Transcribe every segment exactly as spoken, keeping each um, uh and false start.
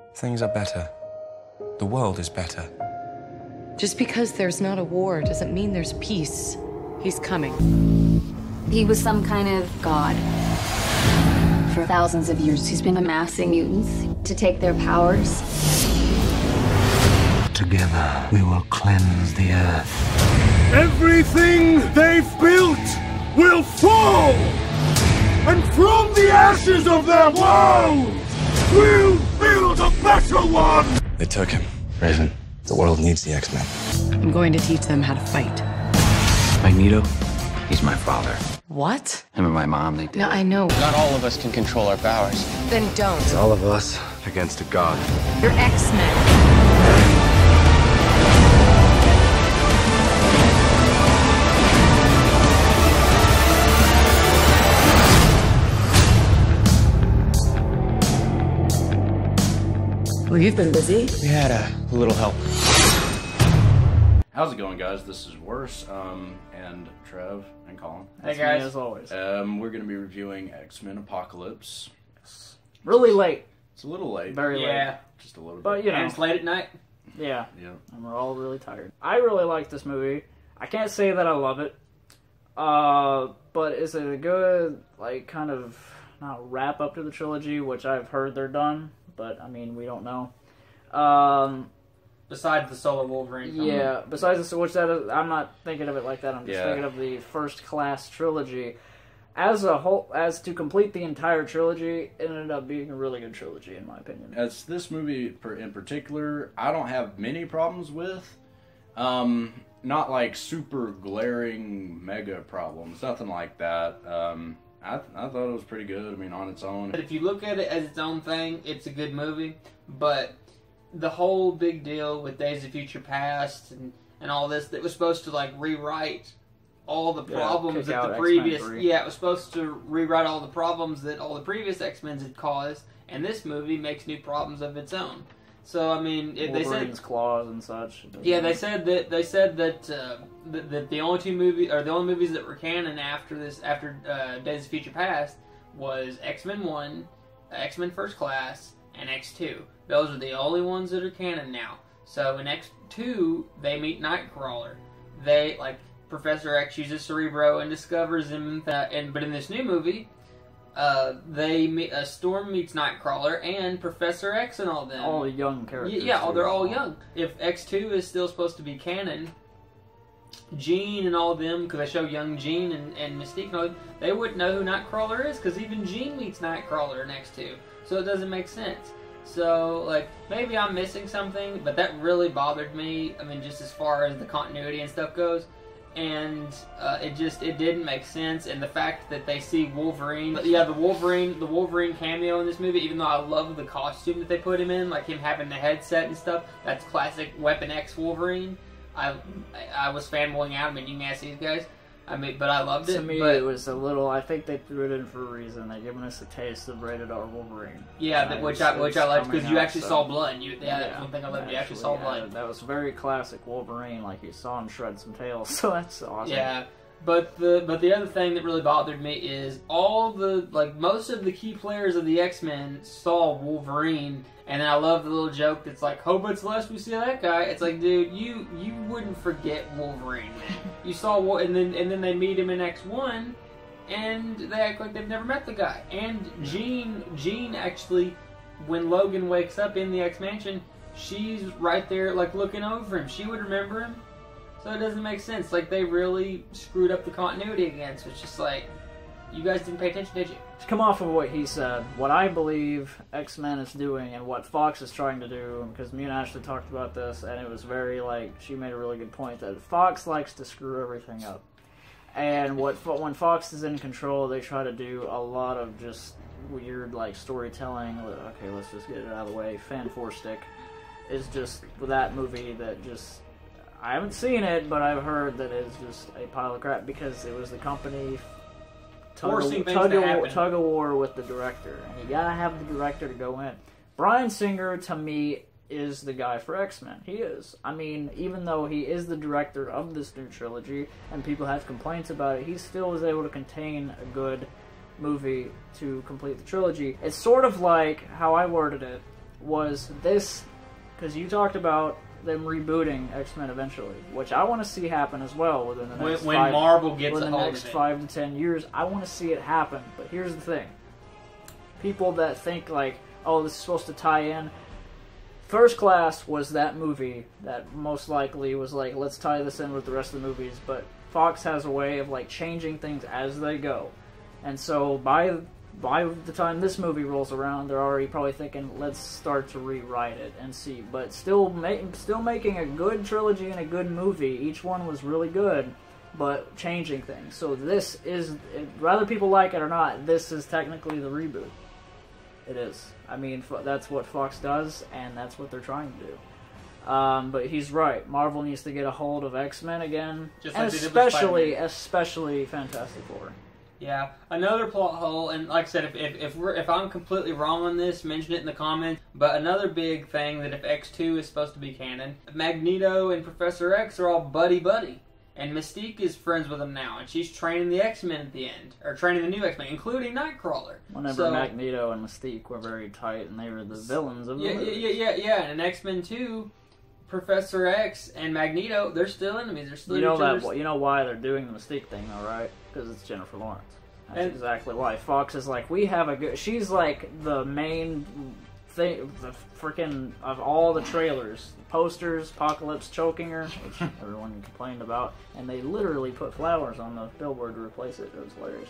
Things are better. The world is better. Just because there's not a war doesn't mean there's peace. He's coming. He was some kind of god. For thousands of years, he's been amassing mutants to take their powers. Together, we will cleanse the earth. Everything they've built will fall! And from the ashes of their world, we'll build a better one! They took him. Raven, the world needs the X-Men. I'm going to teach them how to fight. Magneto, he's my father. What? Him and my mom, they did. No, I know. Not all of us can control our powers. Then don't. It's all of us against a god. You're X-Men. Well, you've been busy. We had a little help. How's it going, guys? This is Worse, um, and Trev and Colin. Hey guys, as always. Um, we're going to be reviewing X-Men Apocalypse. Really late. It's a little late. Very yeah. late. Just a little But, bit. you know. And it's late at night. Yeah. Yeah. And we're all really tired. I really like this movie. I can't say that I love it. Uh, but is it a good, like, kind of, not wrap up to the trilogy, which I've heard they're done, but, I mean, we don't know. Um... Besides the solo Wolverine film. Yeah, besides the which that is, I'm not thinking of it like that. I'm just Yeah. thinking of the first class trilogy as a whole. As to complete the entire trilogy, it ended up being a really good trilogy, in my opinion. As this movie per- in particular, I don't have many problems with. Um, not like super glaring mega problems, nothing like that. Um, I th- I thought it was pretty good. I mean, on its own. But if you look at it as its own thing, it's a good movie. But the whole big deal with Days of Future Past and, and all this, that was supposed to like rewrite all the Yeah, problems kick that out the X-Men previous three. yeah it was supposed to rewrite all the problems that all the previous X-Men had caused, and this movie makes new problems of its own. So I mean, it, they said Wolverine's claws and such. yeah they said that they said that uh, that, that the only two movies or the only movies that were canon after this after uh, Days of Future Past was X-Men one, X-Men First Class, and X two. Those are the only ones that are canon now. So in X two, they meet Nightcrawler. They, like, Professor X uses Cerebro and discovers him. Uh, and But in this new movie, uh, they meet, uh, Storm meets Nightcrawler and Professor X and all them. all the young characters. Yeah, oh, too. they're all young. If X two is still supposed to be canon, Jean and all of them, because they show young Jean and, and Mystique and all them, they wouldn't know who Nightcrawler is, because even Jean meets Nightcrawler in X two. So it doesn't make sense. So, like, maybe I'm missing something, but that really bothered me. I mean, just as far as the continuity and stuff goes. And uh, it just, it didn't make sense. And the fact that they see Wolverine, yeah, the Wolverine, the Wolverine cameo in this movie, even though I love the costume that they put him in, like him having the headset and stuff, that's classic Weapon X Wolverine. I, I was fanboying out. I mean, you can ask these guys. I mean, but I loved it. To me, but, it was a little. I think they threw it in for a reason. They're giving us a taste of rated R Wolverine. yeah, And that, which it's- I which it's I liked because coming you out, actually so- saw blood. You, yeah, that's one thing I loved. You actually saw yeah, blood. That was very classic Wolverine. Like you saw him shred some tails. So that's awesome. Yeah, but the but the other thing that really bothered me is all the like most of the key players of the X-Men saw Wolverine, and I love the little joke that's like, "Hope it's the last we see of that guy." It's like, dude, you you wouldn't forget Wolverine, man. You saw what, and then and then they meet him in X one, and they act like they've never met the guy. And Jean Jean actually, when Logan wakes up in the X Mansion, she's right there like looking over him. She would remember him. So it doesn't make sense. Like, they really screwed up the continuity again. So it's just like, you guys didn't pay attention, did you? To come off of what he said, what I believe X-Men is doing and what Fox is trying to do, because me and Ashley talked about this, and it was very, like, she made a really good point that Fox likes to screw everything up. And what when Fox is in control, they try to do a lot of just weird, like, storytelling. Okay, let's just get it out of the way. Fan Four Stick is just that movie that just... I haven't seen it, but I've heard that it's just a pile of crap because it was the company tug, Forcing of, things tug, to of, happen. tug of war with the director, and you gotta have the director to go in. Bryan Singer, to me, is the guy for X-Men. He is. I mean, even though he is the director of this new trilogy, and people have complaints about it, he still was able to contain a good movie to complete the trilogy. It's sort of like how I worded it. was this, because you talked about them rebooting X-Men eventually, which I want to see happen as well within the next when, when five, Marvel gets within a the hold next of it. five to ten years. I want to see it happen. But here's the thing: people that think like, oh, this is supposed to tie in. First Class was that movie that most likely was like, let's tie this in with the rest of the movies. But Fox has a way of like changing things as they go, and so by by the time this movie rolls around, they're already probably thinking, let's start to rewrite it and see. But still, ma- still making a good trilogy and a good movie. Each one was really good, but changing things. So this is, whether people like it or not, this is technically the reboot. It is. I mean, that's what Fox does, and that's what they're trying to do. Um, but he's right. Marvel needs to get a hold of X-Men again, Just and like they did with especially, Spider-Man. especially Fantastic Four. Yeah, another plot hole, and like I said, if if if, we're, if I'm completely wrong on this, mention it in the comments. But another big thing that if X two is supposed to be canon, Magneto and Professor X are all buddy buddy, and Mystique is friends with them now, and she's training the X-Men at the end, or training the new X-Men, including Nightcrawler. Whenever So- Magneto and Mystique were very tight, and they were the villains of the Yeah, yeah, movies. yeah, yeah, yeah. And in X-Men two, Professor X and Magneto, they're still enemies. They're still You know each that. other's- You know why they're doing the Mystique thing, though, right? Because it's Jennifer Lawrence. That's And- exactly why. Fox is like, we have a good. She's like the main thing, the freaking of all the trailers, posters, Apocalypse choking her, which everyone complained about, and they literally put flowers on the billboard to replace it. It was hilarious.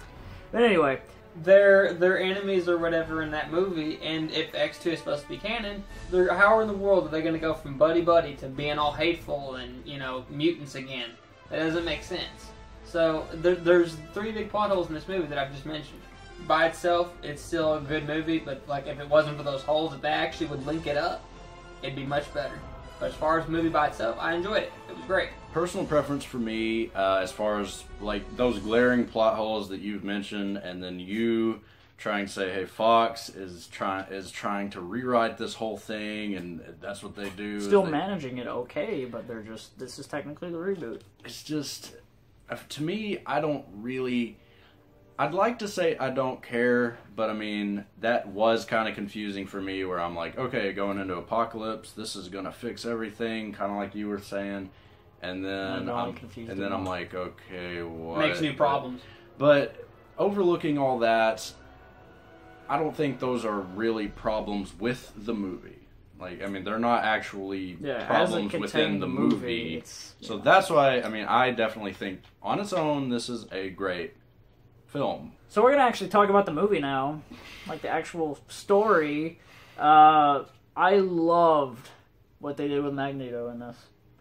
But anyway, They're they're enemies or whatever in that movie, and if X two is supposed to be canon, they're how in the world are they going to go from buddy buddy to being all hateful and you know mutants again? That doesn't make sense. So there, there's three big plot holes in this movie that I've just mentioned. By itself, it's still a good movie, but like if it wasn't for those holes, if they actually would link it up, it'd be much better. But as far as the movie by itself, I enjoyed it. It was great. Personal preference for me, uh, as far as like those glaring plot holes that you've mentioned, and then you trying to say, "Hey, Fox is trying is trying to rewrite this whole thing," and that's what they do. still they, managing it okay, but they're just. This is technically the reboot. It's just, uh, to me, I don't really. I'd like to say I don't care, but I mean, that was kind of confusing for me where I'm like, okay, going into Apocalypse, this is going to fix everything, kind of like you were saying. And then, No, I'm I'm, confused and then I'm enough. like, okay, what? Makes new problems. But overlooking all that, I don't think those are really problems with the movie. Like, I mean, they're not actually Yeah, as a problems within contained the movie, movie. it's- So that's why, I mean, I definitely think on its own, this is a great film. So we're gonna actually talk about the movie now, like the actual story. Uh, I loved what they did with Magneto in this.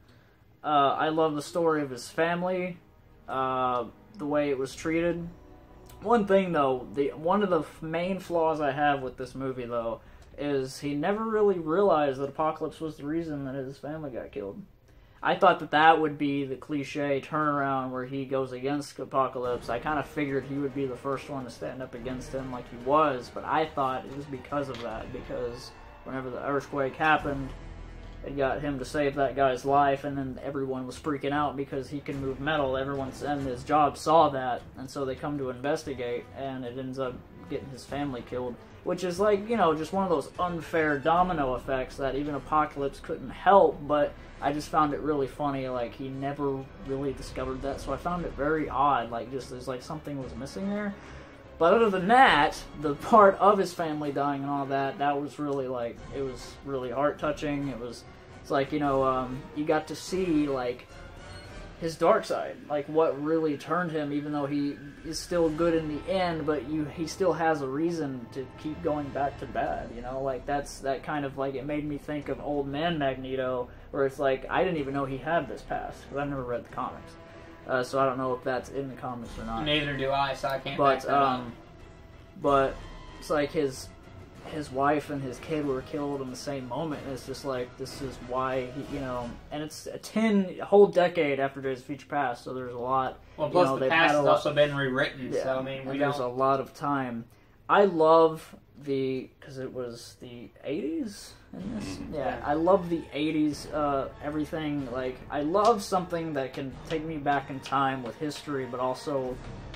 Uh, I love the story of his family, uh, the way it was treated. One thing though, the one of the main flaws I have with this movie though is he never really realized that Apocalypse was the reason that his family got killed. I thought that that would be the cliche turnaround where he goes against Apocalypse. I kind of figured he would be the first one to stand up against him like he was, but I thought it was because of that, because whenever the earthquake happened, it got him to save that guy's life, and then everyone was freaking out because he can move metal. Everyone and his job saw that, and so they come to investigate, and it ends up getting his family killed. Which is like, you know, just one of those unfair domino effects that even Apocalypse couldn't help, but I just found it really funny, like, he never really discovered that, so I found it very odd, like, just there's like something was missing there. But other than that, the part of his family dying and all that, that was really, like, it was really heart-touching. It was, it's like, you know, um, you got to see, like, his dark side, like what really turned him, even though he is still good in the end, but you he still has a reason to keep going back to bad, you know, like that's that kind of like, it made me think of Old Man Magneto, where it's like, I didn't even know he had this past, because I've never read the comics, uh, so I don't know if that's in the comics or not. Neither do I, so I can't back But, that up. um, but it's like his his wife and his kid were killed in the same moment. And it's just like, this is why he, you know, and it's a ten a whole decade after his future past, so there's a lot. Well, plus you know, the they've past had a has lot- also been rewritten, yeah, so I mean, we and there's don't. a lot of time. I love the, because it was the eighties in this. Yeah, I love the eighties. Uh, everything, like, I love something that can take me back in time with history, but also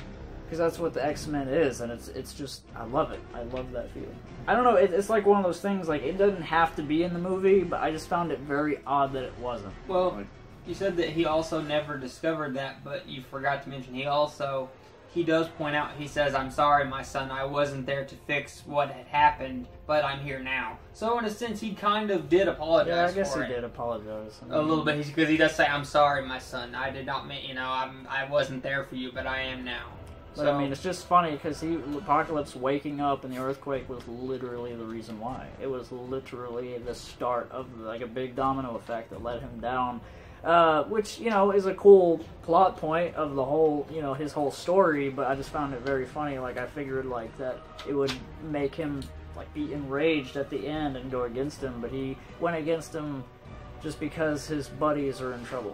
because that's what the X-Men is, and it's it's just, I love it. I love that feeling. I don't know, it, it's like one of those things, like, it doesn't have to be in the movie, but I just found it very odd that it wasn't. Well, you said that he also never discovered that, but you forgot to mention he also, he does point out, he says, I'm sorry, my son, I wasn't there to fix what had happened, but I'm here now. So in a sense, he kind of did apologize for it. Yeah, I guess he did apologize. I mean, a little bit, because he does say, I'm sorry, my son, I did not mean, you know, I'm, I wasn't there for you, but I am now. But so, I mean, it's just funny because he Apocalypse waking up and the earthquake was literally the reason why. It was literally the start of like a big domino effect that let him down, uh, which you know is a cool plot point of the whole you know his whole story. But I just found it very funny. Like I figured like that it would make him like be enraged at the end and go against him, but he went against him just because his buddies are in trouble.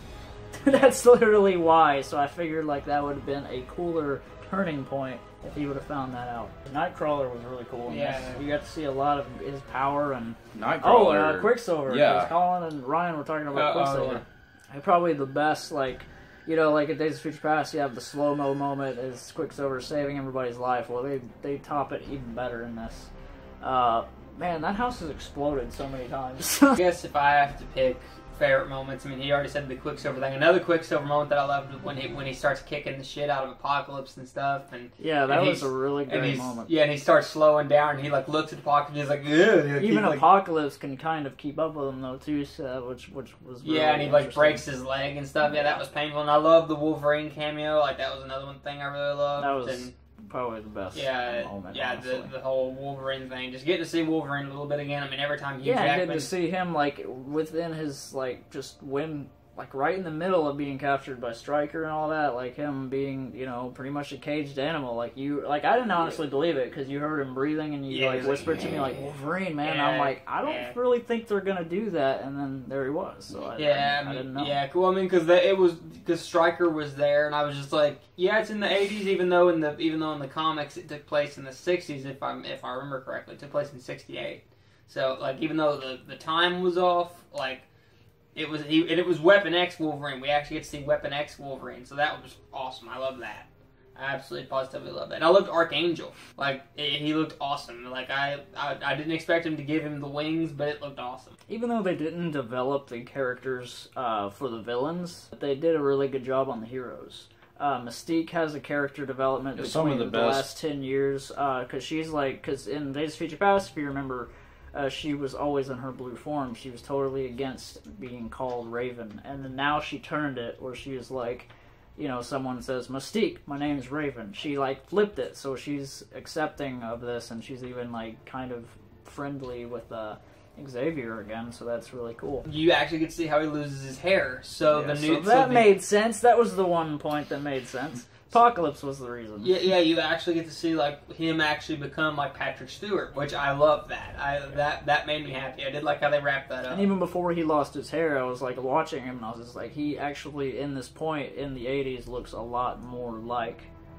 That's literally why, so I figured like that would have been a cooler turning point if he would have found that out. Nightcrawler was really cool in yeah. this. You got to see a lot of his power and... Nightcrawler. Oh, uh, Quicksilver. Yeah. Colin and Ryan were talking about uh, Quicksilver. Oh, yeah. Probably the best, like, you know, like in Days of Future Past, you have the slow-mo moment as Quicksilver saving everybody's life. Well, they, they top it even better in this. Uh, man, that house has exploded so many times. I guess if I have to pick favorite moments, I mean, he already said the Quicksilver thing. Another Quicksilver moment that I loved was when he when he starts kicking the shit out of Apocalypse and stuff. And yeah, that and was a really great moment. Yeah, and he starts slowing down, and he like looks at Apocalypse, and he's like, ugh. Even like, Apocalypse can kind of keep up with him though too, so, which which was really yeah, and he like breaks his leg and stuff. Yeah, that was painful. And I love the Wolverine cameo. Like that was another one thing I really loved. That was and, probably the best yeah, moment. Yeah, the, the whole Wolverine thing. Just getting to see Wolverine a little bit again. I mean, every time Hugh yeah, Jackman... Yeah, getting to see him, like, within his, like, just when... Like, right in the middle of being captured by Stryker and all that, like, him being, you know, pretty much a caged animal. Like, you... Like, I didn't honestly believe it, because you heard him breathing, and you, yeah, like, whispered like, to me, like, Wolverine, man. Yeah, I'm like, I don't yeah. really think they're gonna do that, and then there he was. So I, yeah, I, I, I mean, didn't know. Yeah, cool. I mean, because it was... Because Stryker was there, and I was just like, yeah, it's in the eighties, even though in the even though in the comics it took place in the sixties, if I if I remember correctly. It took place in sixty-eight. So, like, even though the, the time was off, like... It was he, and it was Weapon X Wolverine. We actually get to see Weapon X Wolverine, so that was awesome. I love that. I absolutely positively love that. And I loved Archangel. Like it, he looked awesome. Like I, I, I didn't expect him to give him the wings, but it looked awesome. Even though they didn't develop the characters uh, for the villains, they did a really good job on the heroes. Uh, Mystique has a character development It's between some of the, the best. last ten years because uh, she's like because in Days of Future Past, if you remember. Uh, she was always in her blue form. She was totally against being called Raven. And then now she turned it where she was like, you know, someone says, Mystique, my name's Raven. She, like, flipped it, so she's accepting of this, and she's even, like, kind of friendly with uh, Xavier again, so that's really cool. You actually get to see how he loses his hair. So yeah, the new... So that so the, made sense. That was the one point that made sense. Apocalypse was the reason. Yeah, yeah, you actually get to see like him actually become like Patrick Stewart, which I love that. I that that made me happy. I did like how they wrapped that up. And even before he lost his hair, I was like watching him, and I was just like, he actually in this point in the eighties looks a lot more like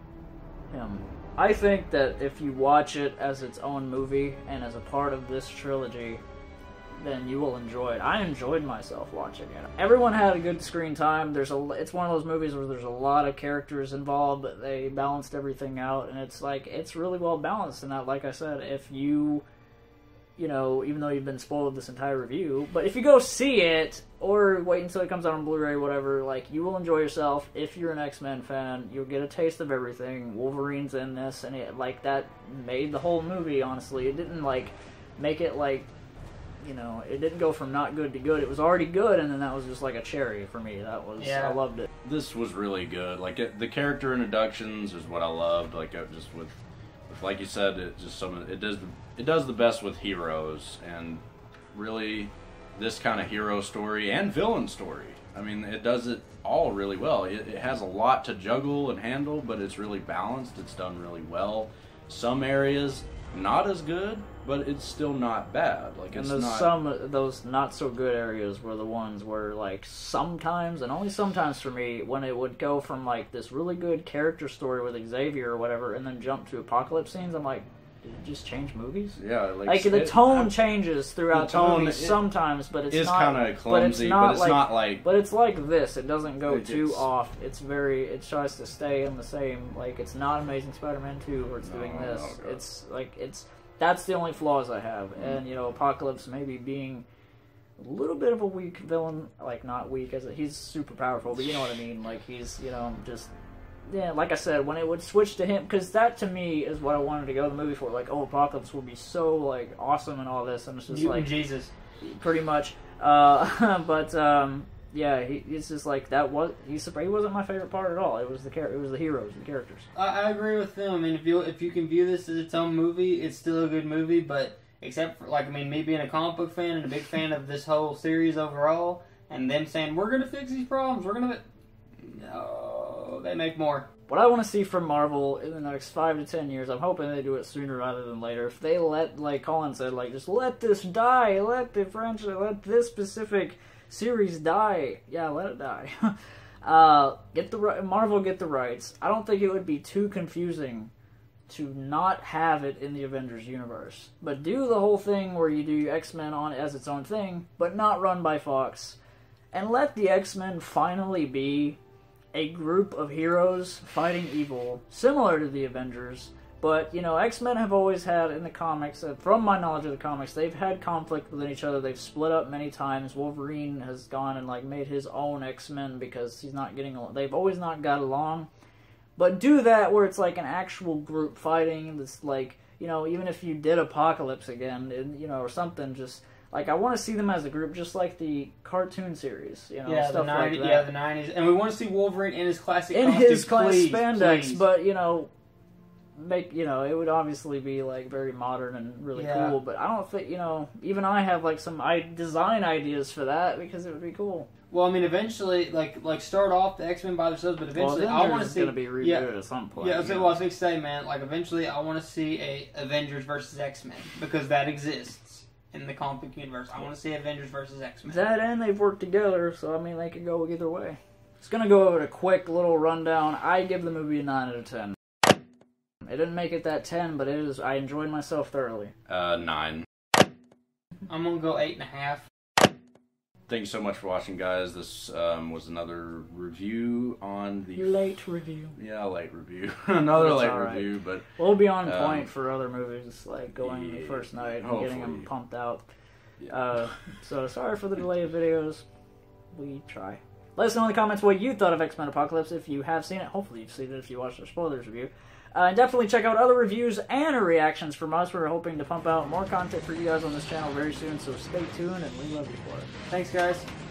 him. I think that if you watch it as its own movie and as a part of this trilogy, then you will enjoy it. I enjoyed myself watching it. Everyone had a good screen time. There's a, it's one of those movies where there's a lot of characters involved, but they balanced everything out, and it's like, it's really well balanced. And that, like I said, if you, you know, even though you've been spoiled this entire review, but if you go see it, or wait until it comes out on Blu-ray, whatever, like, you will enjoy yourself. If you're an X-Men fan, you'll get a taste of everything. Wolverine's in this, and it, like, that made the whole movie, honestly. It didn't, like, make it, like, you know, it didn't go from not good to good. It was already good, and then that was just like a cherry for me. That was, yeah. I loved it. This was really good. Like, it, the character introductions is what I loved. Like, it just with, with, like you said, it just some it does the it does the best with heroes, and really, this kind of hero story and villain story. I mean, it does it all really well. It, it has a lot to juggle and handle, but it's really balanced. It's done really well. Some areas not as good, but it's still not bad. Like, and it's those not... some those not so good areas were the ones where, like, sometimes, and only sometimes for me, when it would go from like this really good character story with Xavier or whatever, and then jump to Apocalypse scenes, I'm like, did it just change movies? Yeah, like, like the it, tone I, changes throughout the, the tone movie it, sometimes, but it's is not kind of clumsy. But it's not, but it's like, not like. But it's like this. It doesn't go it too gets, off. It's very. It tries to stay in the same. Like it's not Amazing Spider-Man two where it's no, doing this. No, it's like it's. That's the only flaws I have, Mm-hmm. and you know, Apocalypse maybe being a little bit of a weak villain. Like not weak as a, he's super powerful, but you know what I mean. Like he's you know just. Yeah, like I said, when it would switch to him, because that to me is what I wanted to go to the movie for. Like, oh, Apocalypse would be so like awesome and all this, and it's just You like and Jesus, pretty much. Uh, but um, yeah, he, it's just like that was he's he wasn't my favorite part at all. It was the char- it was the heroes, the characters. I, I agree with them. I mean, if you if you can view this as its own movie, it's still a good movie. But except for like, I mean, me being a comic book fan and a big fan of this whole series overall, and them saying we're gonna fix these problems, we're gonna. No, they make more. What I want to see from Marvel in the next five to ten years, I'm hoping they do it sooner rather than later. If they let, like Colin said, like just let this die, let the franchise, let this specific series die. Yeah, let it die. uh, get the Marvel get the rights. I don't think it would be too confusing to not have it in the Avengers universe, but do the whole thing where you do X-Men on as its own thing, but not run by Fox, and let the X-Men finally be a group of heroes fighting evil, similar to the Avengers. But, you know, X-Men have always had, in the comics, uh, from my knowledge of the comics, they've had conflict within each other. They've split up many times. Wolverine has gone and, like, made his own X-Men because he's not getting along. They've always not got along. But do that where it's, like, an actual group fighting. That's, like, you know, even if you did Apocalypse again, and, you know, or something, just... Like, I want to see them as a group, just like the cartoon series, you know, yeah, stuff the nineties, like that. Yeah, the nineties. And we want to see Wolverine in his classic in costume, his class please, spandex, please. But, you know, make, you know, it would obviously be, like, very modern and really yeah. cool, but I don't think, you know, even I have, like, some I design ideas for that, because it would be cool. Well, I mean, eventually, like, like start off the X-Men by themselves, but eventually well, I want to see... going to be rebooted yeah, at some point. Yeah, I was well, I was going to say, man, like, eventually I want to see a Avengers versus X-Men, because that exists. In the comic book universe, I want to see Avengers versus X-Men. That and they've worked together, so I mean they could go either way. Just gonna go over a quick little rundown. I give the movie a nine out of ten. It didn't make it that ten, but it is. I enjoyed myself thoroughly. Uh, nine. I'm gonna go eight and a half. Thank you so much for watching, guys. This um, was another review on the late review. Yeah, late review. Another That's late right. review, but we'll be on um, point for other movies, like going yeah, the first night and hopefully. getting them pumped out. Yeah. Uh, so sorry for the delay of videos. We try. Let us know in the comments what you thought of X-Men Apocalypse if you have seen it. Hopefully you've seen it if you watched our spoilers review. Uh, and definitely check out other reviews and our reactions from us. We're hoping to pump out more content for you guys on this channel very soon, so stay tuned and we love you for it. Thanks, guys.